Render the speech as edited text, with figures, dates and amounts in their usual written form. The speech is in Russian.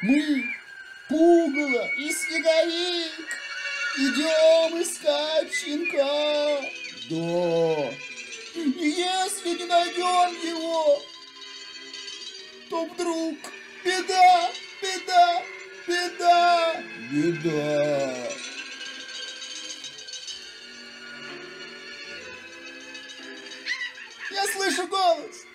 Мы, Пугало и Снеговик, идем искать щенка. Да. И если не найдем его, то вдруг беда, беда, беда, беда. Я слышу голос.